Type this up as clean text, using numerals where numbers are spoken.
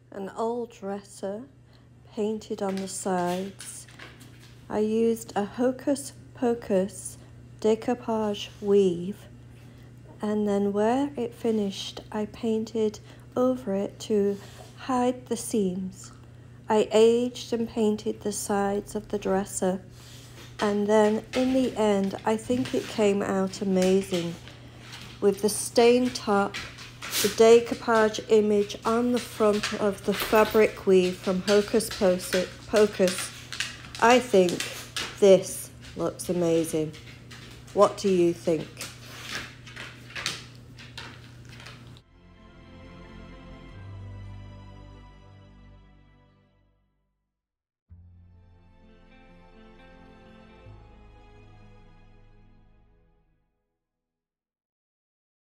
An old dresser painted on the sides. I used a Hocus Pocus decoupage weave, and then where it finished I painted over it to hide the seams. I aged and painted the sides of the dresser, and then in the end I think it came out amazing with the stained top, the decoupage image on the front of the fabric weave from Hocus Pocus. I think this looks amazing. What do you think?